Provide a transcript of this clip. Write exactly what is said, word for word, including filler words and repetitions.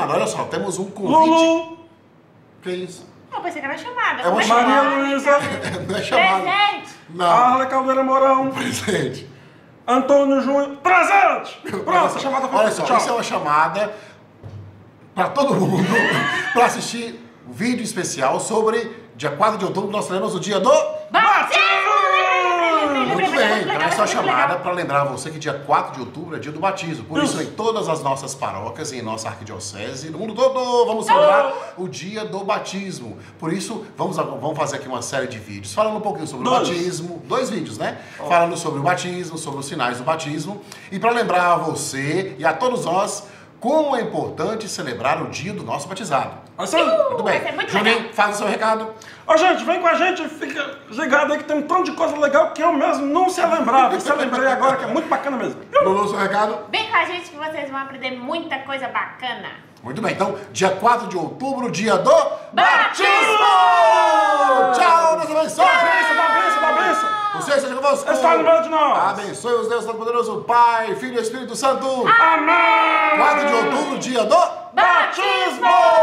chamada. Olha só, temos um convite. Lulu! Que isso? Eu pensei que era chamada. É uma Como chamada. Maria Luísa! Não é chamada. Presente! Não. Arla Caldeira Mourão! Presente. Antônio Júnior! Presente! Pronto, a chamada foi Olha feita. só, Tchau. isso é uma chamada para todo mundo para assistir um vídeo especial sobre dia quatro de outubro, nós teremos o dia do Batismo! Muito bem, então essa é a chamada para lembrar você que dia quatro de outubro é dia do batismo. Por isso, em todas as nossas paróquias e em nossa arquidiocese, no mundo todo, vamos celebrar o dia do batismo. Por isso, vamos, vamos fazer aqui uma série de vídeos falando um pouquinho sobre Dois. o batismo. Dois vídeos, né? Falando sobre o batismo, sobre os sinais do batismo. E para lembrar a você e a todos nós como é importante celebrar o dia do nosso batizado. Vai ser? Muito bem. Vai ser muito Juninho, legal. faz o seu recado. Ó, gente, vem com a gente, fica ligado aí que tem um tanto de coisa legal que eu mesmo não se lembrava. E se eu lembrei agora, que é muito bacana mesmo. Lulu, seu recado. Vem com a gente que vocês vão aprender muita coisa bacana. Muito bem, então, dia quatro de outubro, dia do Batismo! Tchau, Deus abençoe! Dá benção, dá benção, dá benção. O Senhor seja convosco! Está no meio de nós. Abençoe os Deus Todo-Poderoso, Pai, Filho e Espírito Santo! Amém! quatro de outubro, dia do Batismo!